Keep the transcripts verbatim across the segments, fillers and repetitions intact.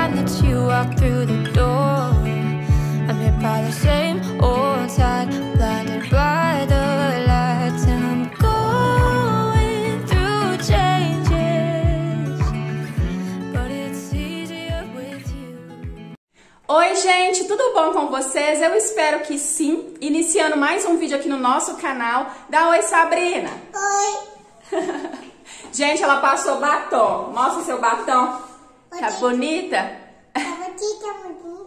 time that you walk through the door. I'm here by the same old side, blinded by the lights, and I'm going through changes, but it's easier with you. Oi gente, tudo bom com vocês? Eu espero que sim. Iniciando mais um vídeo aqui no nosso canal. Dá oi, Sabrina. Oi. Gente, ela passou batom. Mostra o seu batom. Oi, Tá gente. bonita? Tá bonita, muito bonita.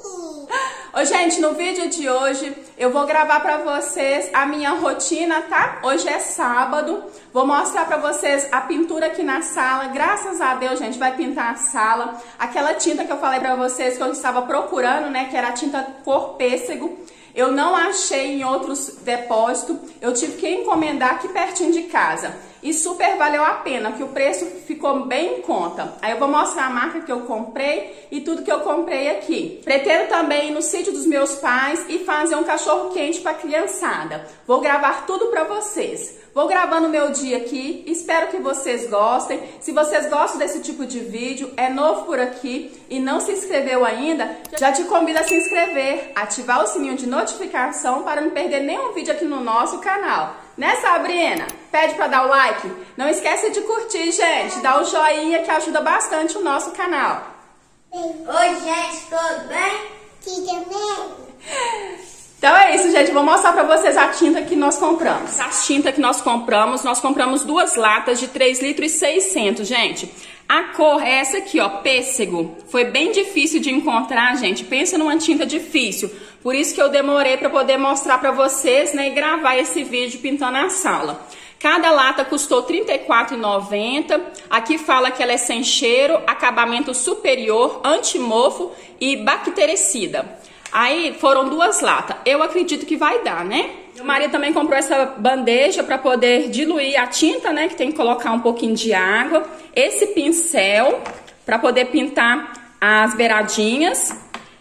Ô, gente, no vídeo de hoje eu vou gravar pra vocês a minha rotina, tá? Hoje é sábado. Vou mostrar pra vocês a pintura aqui na sala. Graças a Deus, gente, vai pintar a sala. Aquela tinta que eu falei pra vocês que eu estava procurando, né? Que era a tinta cor pêssego. Eu não achei em outros depósitos. Eu tive que encomendar aqui pertinho de casa. E super valeu a pena, que o preço ficou bem em conta. Aí eu vou mostrar a marca que eu comprei e tudo que eu comprei aqui. Pretendo também ir no sítio dos meus pais e fazer um cachorro quente para criançada. Vou gravar tudo para vocês. Vou gravando o meu dia aqui, espero que vocês gostem. Se vocês gostam desse tipo de vídeo, é novo por aqui e não se inscreveu ainda, já te convido a se inscrever, ativar o sininho de notificação para não perder nenhum vídeo aqui no nosso canal. Né, Sabrina? Pede para dar o like. Não esquece de curtir, gente. Dá o joinha que ajuda bastante o nosso canal. Oi, gente, tudo bem? Tudo bem? Então é isso, gente. Vou mostrar pra vocês a tinta que nós compramos. A tinta que nós compramos, nós compramos duas latas de três litros e seiscentos, gente. A cor é essa aqui, ó, pêssego. Foi bem difícil de encontrar, gente. Pensa numa tinta difícil. Por isso que eu demorei pra poder mostrar pra vocês, né, e gravar esse vídeo pintando a sala. Cada lata custou trinta e quatro reais e noventa centavos. Aqui fala que ela é sem cheiro, acabamento superior, antimofo e bactericida. Aí foram duas latas. Eu acredito que vai dar, né? Meu marido também comprou essa bandeja para poder diluir a tinta, né? Que tem que colocar um pouquinho de água. Esse pincel para poder pintar as beiradinhas.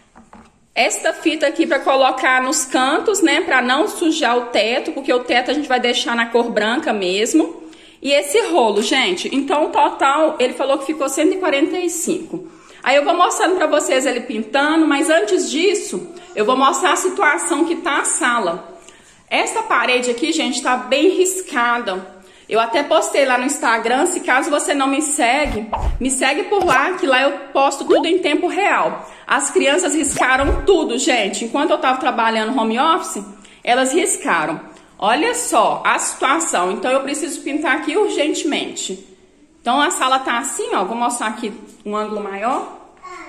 Esta fita aqui para colocar nos cantos, né? Para não sujar o teto, porque o teto a gente vai deixar na cor branca mesmo. E esse rolo, gente. Então, o total, ele falou que ficou cento e quarenta e cinco reais. Aí eu vou mostrando pra vocês ele pintando, mas antes disso, eu vou mostrar a situação que tá a sala. Essa parede aqui, gente, tá bem riscada. Eu até postei lá no Instagram, se caso você não me segue, me segue por lá, que lá eu posto tudo em tempo real. As crianças riscaram tudo, gente. Enquanto eu tava trabalhando home office, elas riscaram. Olha só a situação. Então eu preciso pintar aqui urgentemente. Então a sala tá assim, ó. Vou mostrar aqui um ângulo maior.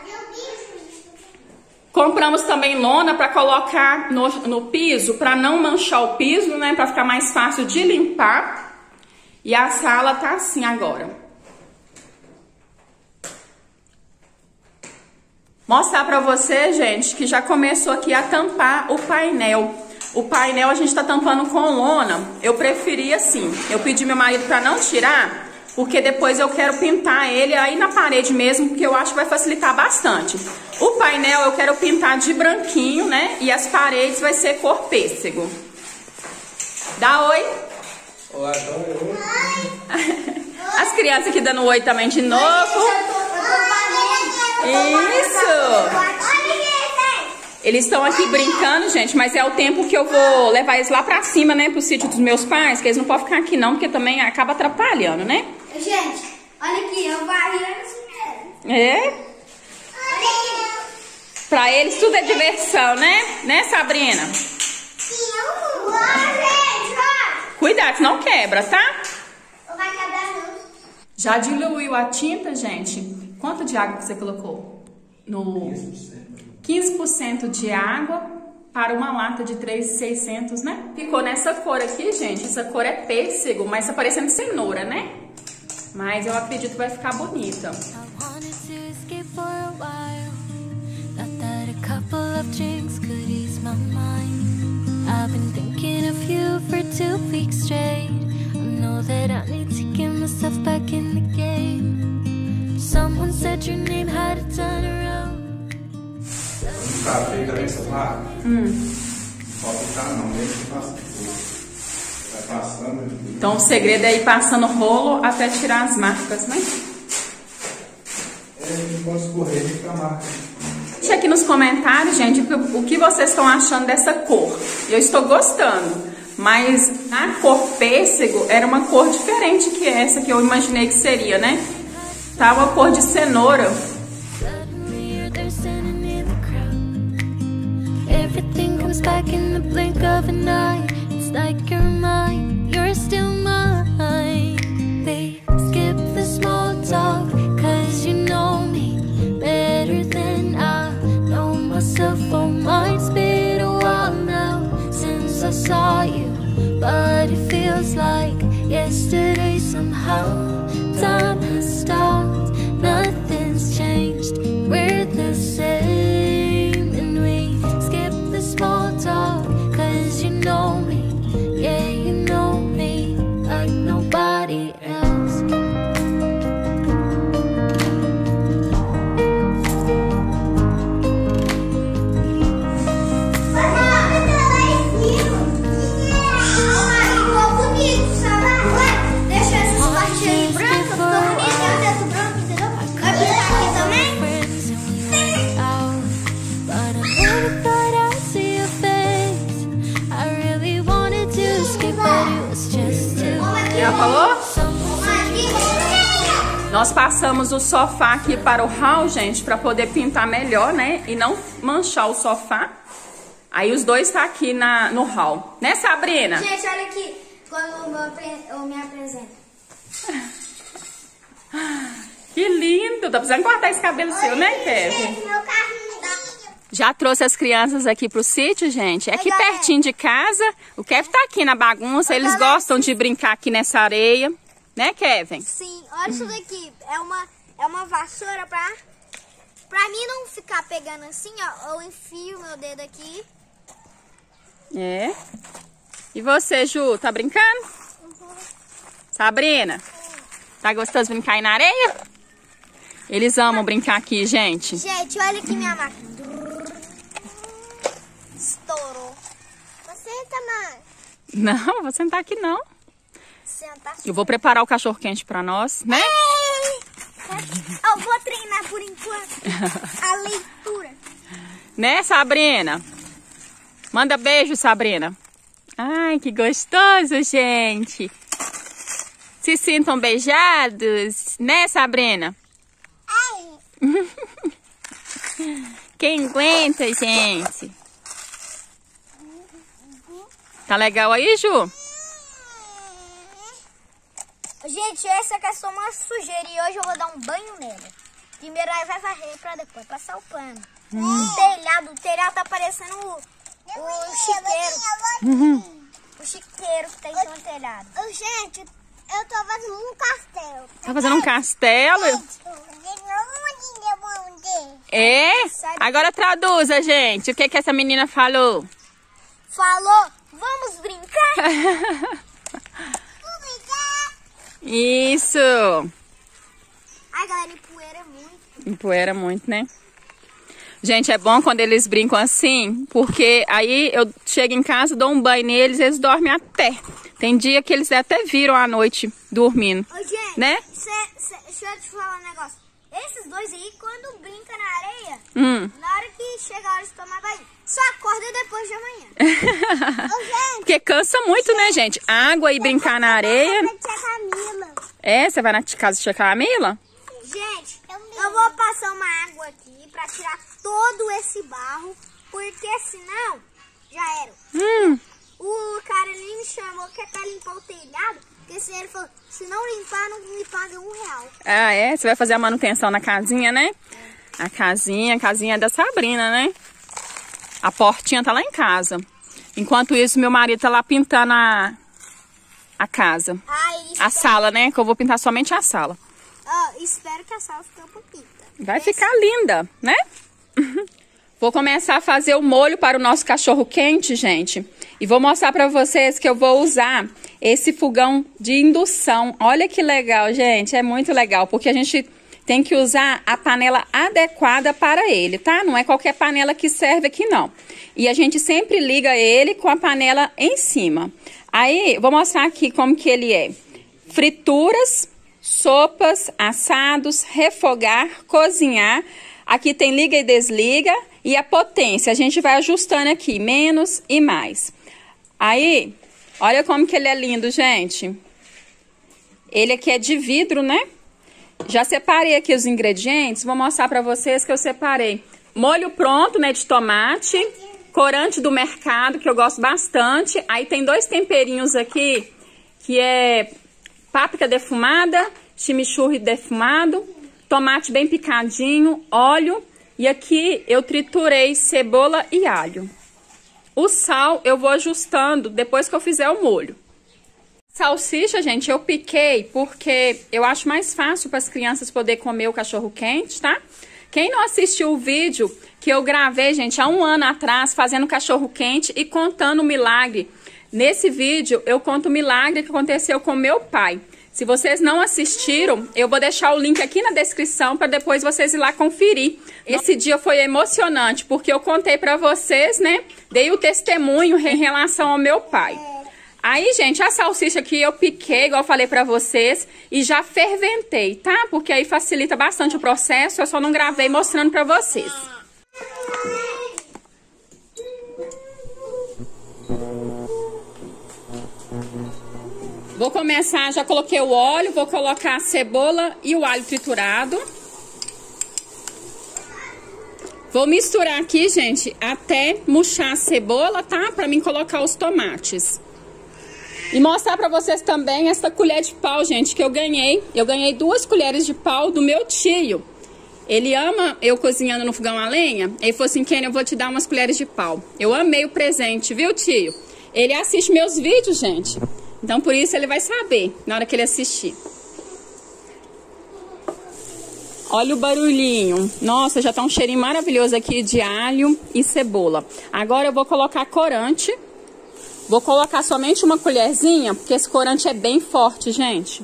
Compramos também lona para colocar no, no piso, para não manchar o piso, né? Para ficar mais fácil de limpar. E a sala tá assim agora. Mostrar para você, gente, que já começou aqui a tampar o painel. O painel a gente tá tampando com lona. Eu preferi assim. Eu pedi meu marido para não tirar, porque depois eu quero pintar ele aí na parede mesmo, porque eu acho que vai facilitar bastante. O painel eu quero pintar de branquinho, né? E as paredes vai ser cor pêssego. Dá oi. Olá, então eu... Oi. As crianças aqui dando oi também de novo. Isso. Eles estão aqui brincando, gente, mas é o tempo que eu vou levar eles lá pra cima, né? Pro sítio dos meus pais, que eles não podem ficar aqui não, porque também acaba atrapalhando, né? Gente, olha aqui, eu varri assim mesmo. É? Olha aqui. Pra eles tudo é diversão, né? Né, Sabrina? Sim, eu não vou, gente, vai. Cuidado, senão quebra, tá? Ou vai quebrar não. Já diluiu a tinta, gente? Quanto de água que você colocou? No quinze por cento de água para uma lata de três mil e seiscentos, né? Ficou nessa cor aqui, gente. Essa cor é pêssego, mas tá parecendo cenoura, né? Mas eu acredito que vai ficar bonita. Someone said your name had to turn around. Um café também está lá. Hum. Pode ficar não, deixa que passa. Vai passando. Então o segredo é ir passando rolo até tirar as marcas, né? É, não pode escorrer, tem que ficar marca. Deixa aqui nos comentários, gente, o que vocês estão achando dessa cor. Eu estou gostando, mas a cor pêssego era uma cor diferente que essa que eu imaginei que seria, né? Tá uma cor de cenoura. Everything comes back in the blink of an eye. It's like you're mine, you're still mine. They skip the small talk, cause you know me better than I know myself. Oh, mine's been a while now since I saw you, but it feels like yesterday somehow. Time has stopped, nothing's changed, we're the same. And we skip the small talk, cause you know me, yeah, you know me like nobody else. Já falou? Nós passamos o sofá aqui para o hall, gente, para poder pintar melhor, né? E não manchar o sofá. Aí os dois tá aqui na, no hall. Né, Sabrina? Gente, olha aqui. Quando eu me apresento. Que lindo. Tá precisando cortar esse cabelo seu, né, Kevin? Gente, meu carrinho. Já trouxe as crianças aqui pro sítio, gente. É aqui pertinho de casa. O Kevin tá aqui na bagunça. Eles gostam de brincar aqui nessa areia. Né, Kevin? Sim, olha isso daqui. É uma, é uma vassoura pra, pra mim não ficar pegando assim, ó. Eu enfio meu dedo aqui. É. E você, Ju, tá brincando? Uhum. Sabrina? Tá gostoso de brincar aí na areia? Eles amam brincar aqui, gente. Gente, olha aqui minha máquina. Estourou. Você senta, mãe. Não, vou sentar aqui não. Senta. Eu vou preparar o cachorro quente pra nós, né? Ei! Eu vou treinar por enquanto a leitura. Né, Sabrina? Manda beijo, Sabrina. Ai, que gostoso, gente. Se sintam beijados, né, Sabrina? Ai. Quem aguenta, gente? Tá legal aí, Ju? Gente, essa aqui é só uma sujeira e hoje eu vou dar um banho nela. Primeiro aí vai varrer pra depois passar o pano. Hum. O telhado, o telhado tá parecendo o, o chiqueiro. Uhum. O chiqueiro que tá em cima do telhado. Gente, eu tô fazendo um castelo. Tá fazendo um castelo? É? Agora traduza, gente. O que que essa menina falou? Falou, vamos brincar? Isso. Ai, galera, empoeira muito. Empoeira muito, né? Gente, é bom quando eles brincam assim, porque aí eu chego em casa, dou um banho neles, eles dormem até. Tem dia que eles até viram à noite dormindo. Ô, gente, né? Cê, cê, deixa eu te falar um negócio. Esses dois aí, quando brincam na areia, hum. na hora que chega a hora de tomar banho, só acorda depois de amanhã. Ô, gente, porque cansa muito, gente, né, gente? Água e brincar na areia. É, você vai na casa de tia Camila? Gente, eu, eu vou passar uma água aqui pra tirar todo esse barro, porque senão já era. Hum. O cara ali me chamou que é pra limpar o telhado, porque se ele falou, se não limpar, não me paga um real. Ah, é? Você vai fazer a manutenção na casinha, né? É. A casinha, a casinha é da Sabrina, né? A portinha tá lá em casa. Enquanto isso, meu marido tá lá pintando a, a casa. Ai, a sala, né? Que eu vou pintar somente a sala. Oh, espero que a sala fique um pouquinho. Vai ficar linda, né? Vou começar a fazer o molho para o nosso cachorro quente, gente. E vou mostrar para vocês que eu vou usar esse fogão de indução. Olha que legal, gente. É muito legal, porque a gente tem que usar a panela adequada para ele, tá? Não é qualquer panela que serve aqui, não. E a gente sempre liga ele com a panela em cima. Aí, vou mostrar aqui como que ele é. Frituras, sopas, assados, refogar, cozinhar. Aqui tem liga e desliga e a potência. A gente vai ajustando aqui, menos e mais. Aí, olha como que ele é lindo, gente. Ele aqui é de vidro, né? Já separei aqui os ingredientes, vou mostrar pra vocês que eu separei. Molho pronto, né, de tomate, corante do mercado, que eu gosto bastante. Aí tem dois temperinhos aqui, que é páprica defumada, chimichurri defumado, tomate bem picadinho, óleo. E aqui eu triturei cebola e alho. O sal eu vou ajustando depois que eu fizer o molho. Salsicha, gente, eu piquei porque eu acho mais fácil para as crianças poderem comer o cachorro quente, tá? Quem não assistiu o vídeo que eu gravei, gente, há um ano atrás, fazendo cachorro quente e contando o milagre. Nesse vídeo, eu conto o milagre que aconteceu com meu pai. Se vocês não assistiram, eu vou deixar o link aqui na descrição para depois vocês ir lá conferir. Esse dia foi emocionante, porque eu contei para vocês, né? Dei o testemunho em relação ao meu pai. Aí, gente, a salsicha aqui eu piquei, igual eu falei pra vocês, e já ferventei, tá? Porque aí facilita bastante o processo, eu só não gravei mostrando pra vocês. Vou começar, já coloquei o óleo, vou colocar a cebola e o alho triturado. Vou misturar aqui, gente, até murchar a cebola, tá? Pra mim colocar os tomates. E mostrar pra vocês também essa colher de pau, gente, que eu ganhei. Eu ganhei duas colheres de pau do meu tio. Ele ama eu cozinhando no fogão a lenha. Ele falou assim, Kenny, eu vou te dar umas colheres de pau. Eu amei o presente, viu, tio? Ele assiste meus vídeos, gente. Então, por isso, ele vai saber na hora que ele assistir. Olha o barulhinho. Nossa, já tá um cheirinho maravilhoso aqui de alho e cebola. Agora eu vou colocar corante. Vou colocar somente uma colherzinha, porque esse corante é bem forte, gente.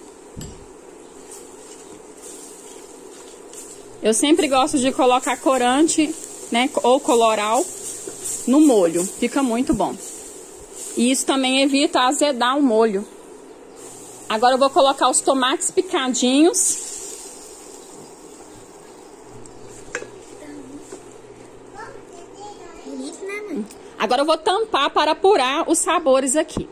Eu sempre gosto de colocar corante, né, ou coloral no molho. Fica muito bom. E isso também evita azedar o molho. Agora eu vou colocar os tomates picadinhos. Agora eu vou tampar para apurar os sabores aqui.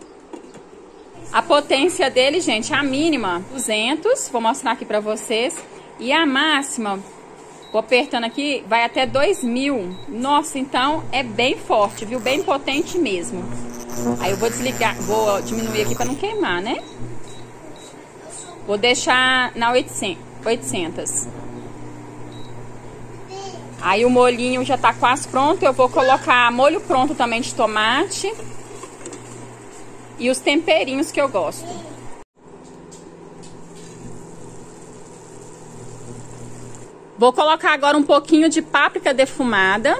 A potência dele, gente, a mínima duzentos, vou mostrar aqui para vocês. E a máxima, vou apertando aqui, vai até dois mil. Nossa, então é bem forte, viu? Bem potente mesmo. Aí eu vou desligar, vou diminuir aqui para não queimar, né? Vou deixar na oitocentos. Aí o molhinho já tá quase pronto. Eu vou colocar molho pronto também de tomate. E os temperinhos que eu gosto. Vou colocar agora um pouquinho de páprica defumada.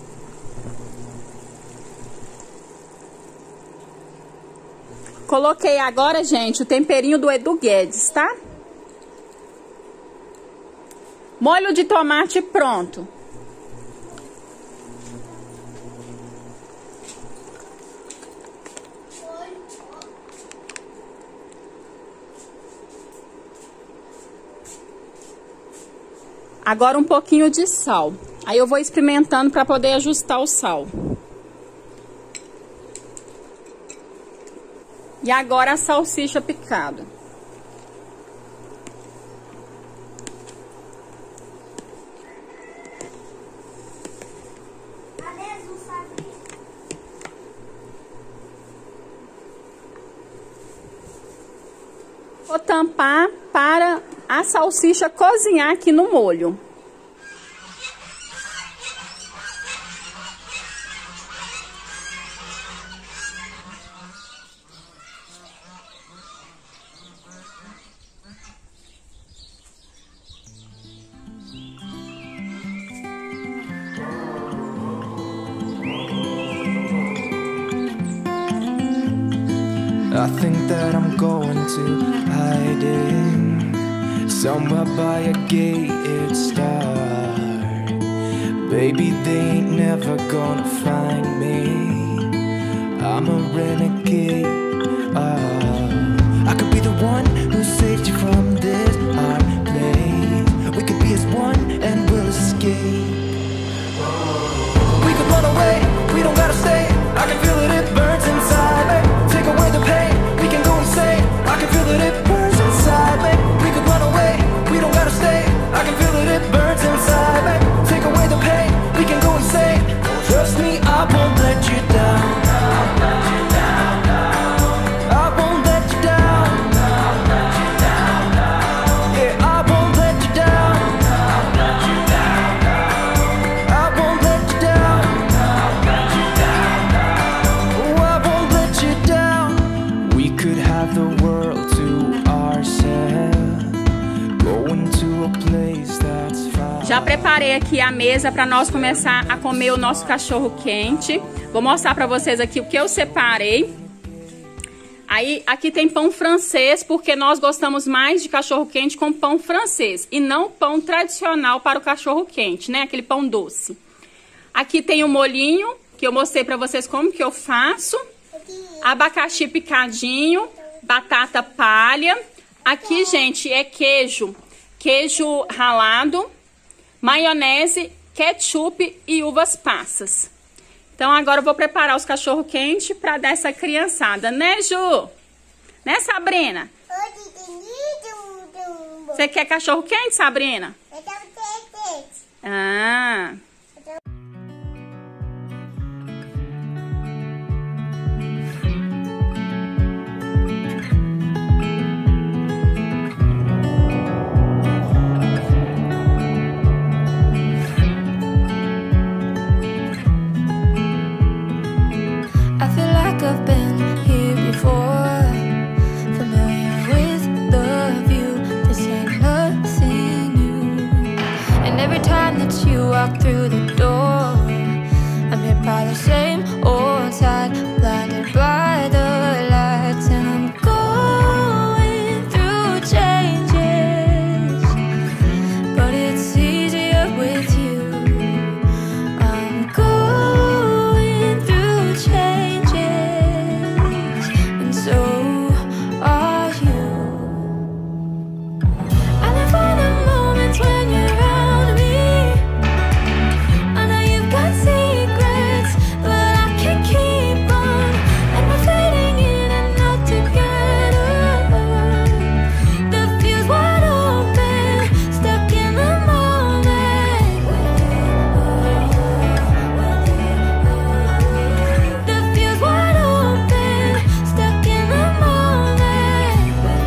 Coloquei agora, gente, o temperinho do Edu Guedes, tá? Molho de tomate pronto. Agora um pouquinho de sal. Aí eu vou experimentando para poder ajustar o sal. E agora a salsicha picada. Vou tampar para a salsicha cozinhar aqui no molho. I think that I'm going to hiding somewhere by a gated star. Baby, they ain't never gonna find me. I'm a renegade. Oh, I could be the one who saved you from Já preparei aqui a mesa para nós começar a comer o nosso cachorro quente. Vou mostrar para vocês aqui o que eu separei. Aí, aqui tem pão francês, porque nós gostamos mais de cachorro quente com pão francês e não pão tradicional para o cachorro quente, né? Aquele pão doce. Aqui tem o molhinho, que eu mostrei para vocês como que eu faço. Abacaxi picadinho, batata palha. Aqui, gente, é queijo, queijo ralado, maionese, ketchup e uvas passas. Então, agora eu vou preparar os cachorro-quente para dar essa criançada, né, Ju? Né, Sabrina? Você quer cachorro-quente, Sabrina? Eu quero quente. Ah... I've been here before, familiar with the view. This ain't nothing new. And every time that you walk through the door, I'm hit by the same old side, blinded by the lights. And I'm going through changes, but it's easier with you. I'm going through changes, and so are you. I live for the moments when you're around me. I know you've got secrets, but I can't keep on. And we're fading in and out together. The fuse wide open, stuck in the moment. The fuse wide open, stuck in the moment.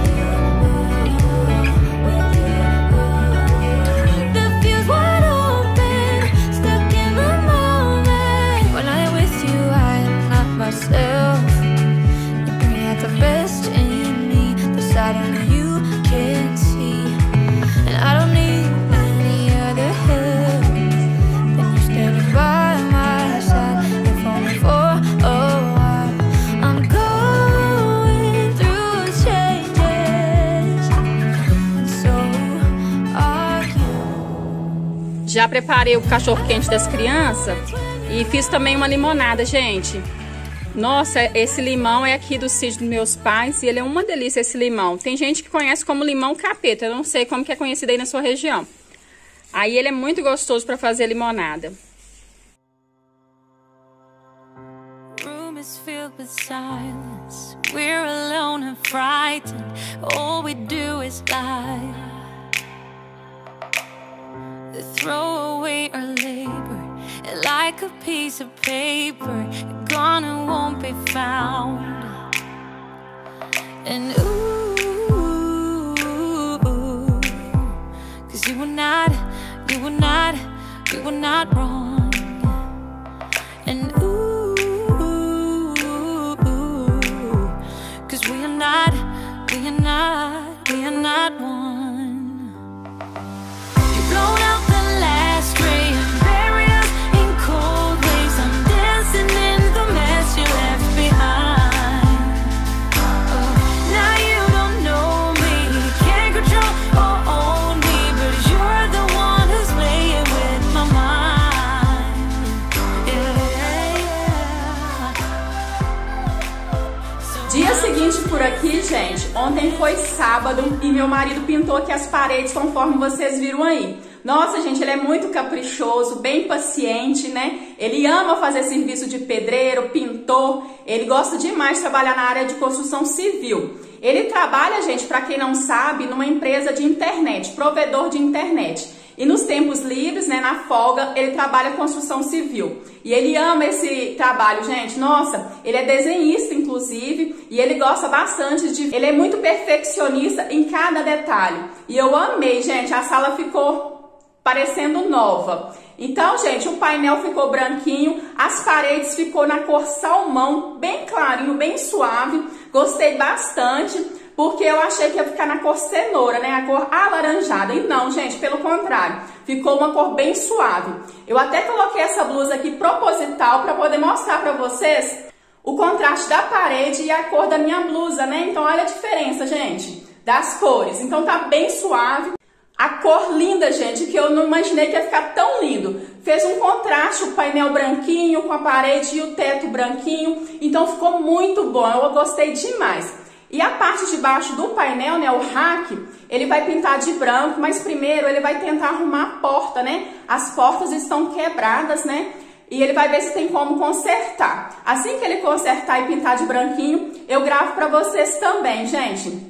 The fuse wide open, stuck in the moment. When I'm with you, I am not myself. You bring out the best in me, the side only you can see. And I don't need any other help than you standing by my side, if only for a while. I'm going through changes, and so are you. Já preparei o cachorro-quente das crianças e fiz também uma limonada, gente. Nossa, esse limão é aqui do sítio dos meus pais e ele é uma delícia, esse limão. Tem gente que conhece como limão capeta, eu não sei como que é conhecido aí na sua região. Aí ele é muito gostoso para fazer limonada. Room is filled with silence. We're alone and frightened. All we do is lie. Throw away our labor like a piece of paper, gone and won't be found. And ooh, 'cause you were not, you were not, you were not wrong. And ooh, 'cause we are not, we are not, we are not one. You've blown out the last ray and buried us in cold waves. I'm dancing in the mess you left behind. Oh, now you don't know me, can't control or own me, but you're the one who's playing with my mind. Yeah, yeah. So Dia seguinte por aqui, gente, ontem foi sábado e meu marido pintou aqui as paredes conforme vocês viram aí. Nossa, gente, ele é muito caprichoso, bem paciente, né? Ele ama fazer serviço de pedreiro, pintor, ele gosta demais de trabalhar na área de construção civil. Ele trabalha, gente, para quem não sabe, numa empresa de internet, provedor de internet. E nos tempos livres, né, na folga, ele trabalha construção civil. E ele ama esse trabalho, gente. Nossa, ele é desenhista, inclusive, e ele gosta bastante de... Ele é muito perfeccionista em cada detalhe. E eu amei, gente. A sala ficou parecendo nova. Então, gente, o painel ficou branquinho, as paredes ficou na cor salmão, bem clarinho, bem suave. Gostei bastante. porque eu achei que ia ficar na cor cenoura, né? A cor alaranjada. E não, gente, pelo contrário, ficou uma cor bem suave. Eu até coloquei essa blusa aqui proposital para poder mostrar para vocês o contraste da parede e a cor da minha blusa, né? Então olha a diferença, gente, das cores. Então tá bem suave. A cor linda, gente, que eu não imaginei que ia ficar tão lindo. Fez um contraste, o painel branquinho com a parede e o teto branquinho. Então ficou muito bom, eu gostei demais. E a parte de baixo do painel, né, o rack, ele vai pintar de branco, mas primeiro ele vai tentar arrumar a porta, né? As portas estão quebradas, né? E ele vai ver se tem como consertar. Assim que ele consertar e pintar de branquinho, eu gravo pra vocês também, gente.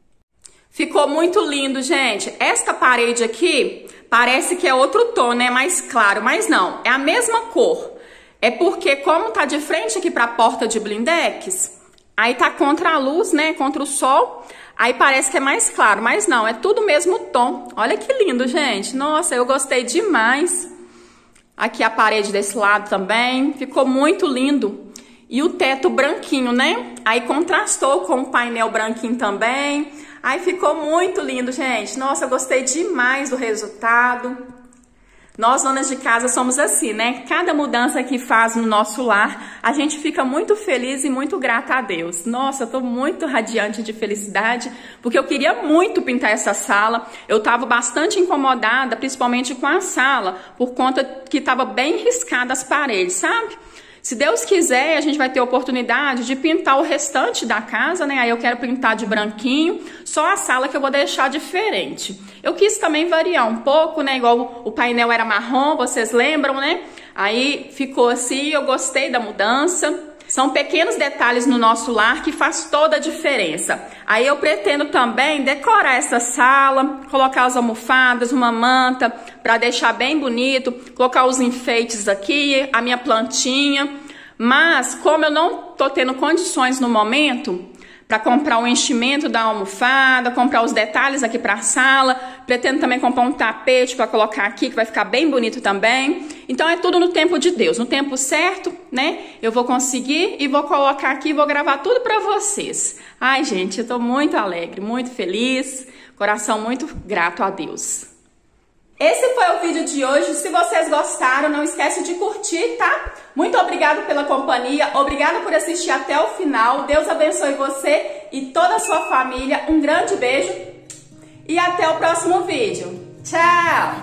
Ficou muito lindo, gente. Esta parede aqui parece que é outro tom, né? Mais claro, mas não. É a mesma cor. É porque como tá de frente aqui pra porta de blindex, aí tá contra a luz, né? Contra o sol. Aí parece que é mais claro, mas não. É tudo o mesmo tom. Olha que lindo, gente. Nossa, eu gostei demais. Aqui a parede desse lado também. Ficou muito lindo. E o teto branquinho, né? Aí contrastou com o painel branquinho também. Aí ficou muito lindo, gente. Nossa, eu gostei demais do resultado. Nós, donas de casa, somos assim, né? Cada mudança que faz no nosso lar, a gente fica muito feliz e muito grata a Deus. Nossa, eu tô muito radiante de felicidade, porque eu queria muito pintar essa sala. Eu tava bastante incomodada, principalmente com a sala, por conta que tava bem riscada as paredes, sabe? Se Deus quiser, a gente vai ter a oportunidade de pintar o restante da casa, né? Aí eu quero pintar de branquinho, só a sala que eu vou deixar diferente. Eu quis também variar um pouco, né? Igual o painel era marrom, vocês lembram, né? Aí ficou assim, eu gostei da mudança. São pequenos detalhes no nosso lar que faz toda a diferença. Aí eu pretendo também decorar essa sala, colocar as almofadas, uma manta, para deixar bem bonito, colocar os enfeites aqui, a minha plantinha. Mas como eu não tô tendo condições no momento para comprar o enchimento da almofada, comprar os detalhes aqui para a sala, pretendo também comprar um tapete para colocar aqui, que vai ficar bem bonito também. Então é tudo no tempo de Deus, no tempo certo, né? Eu vou conseguir e vou colocar aqui, vou gravar tudo para vocês. Ai, gente, eu tô muito alegre, muito feliz, coração muito grato a Deus. Esse foi o vídeo de hoje. Se vocês gostaram, não esquece de curtir, tá? Muito obrigada pela companhia, obrigada por assistir até o final. Deus abençoe você e toda a sua família. Um grande beijo e até o próximo vídeo. Tchau!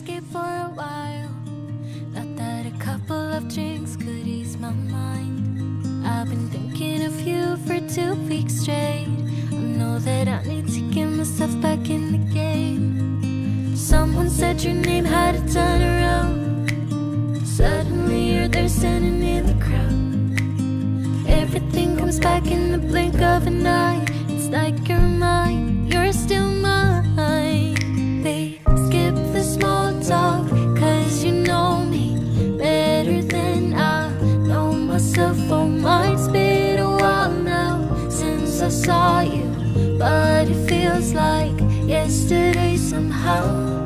Someone said your name had to turn around. Suddenly you're there standing in the crowd. Everything comes back in the blink of an eye. It's like you're mine, you're still mine. They skip the small talk, cause you know me better than I know myself. Oh, mine's been a while now since I saw you, but it feels like yesterday somehow.